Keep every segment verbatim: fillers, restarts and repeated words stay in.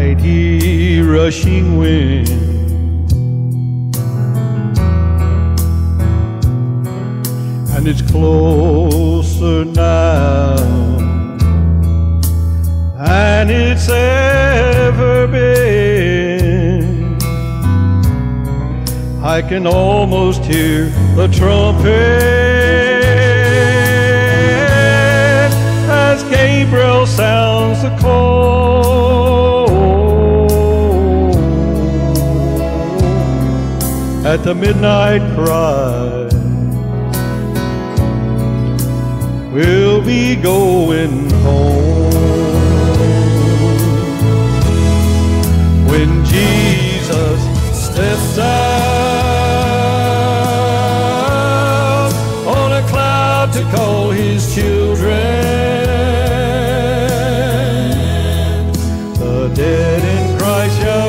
mighty rushing wind, and it's closer now than it's ever been. I can almost hear the trumpet as Gabriel sounds the call at the midnight cry. We'll be going home when Jesus steps out on a cloud to call his children. The dead in Christ shall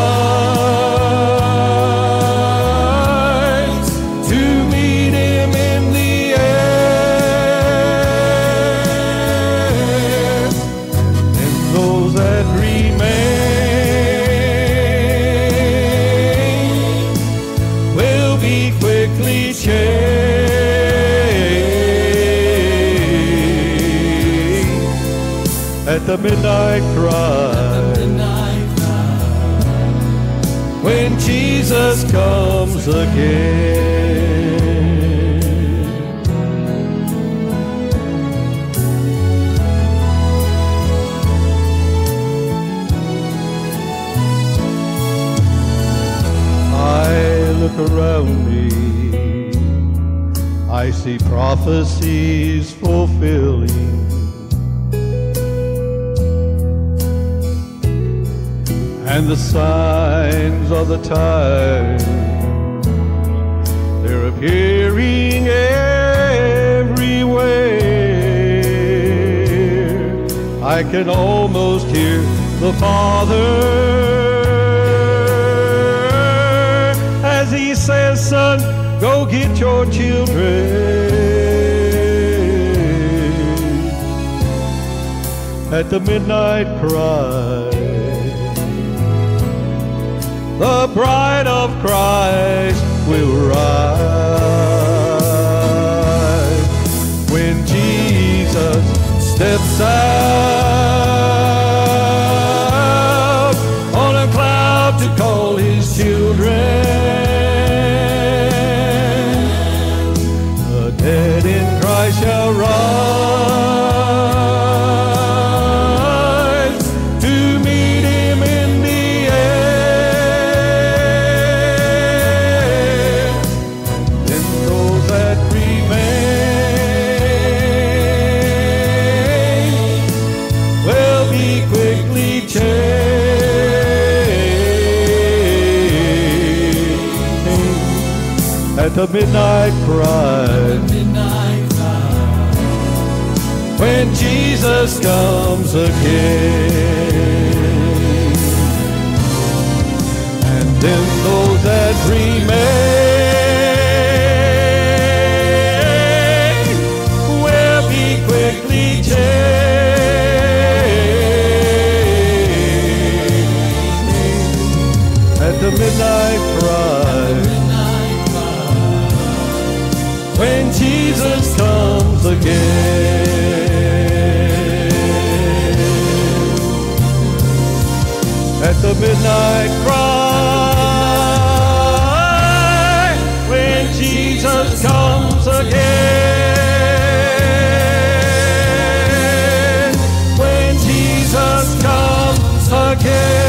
rise to meet him in the air, and those that remain will be quickly changed at the midnight cry, when Jesus comes again. I look around me, I see prophecies fulfilling, and the signs of the times, they're appearing everywhere. I can almost hear the Father as he says, son, go get your children at the midnight cry. The bride of Christ will rise when Jesus steps out on a cloud to call his children. The dead in Christ shall rise to meet him in the air, and those that remain will be quickly changed at the midnight cry, when Jesus comes again. And then those that remain will be quickly changed at the midnight cry, when Jesus comes again. At the midnight cry, when Jesus comes again, when Jesus comes again.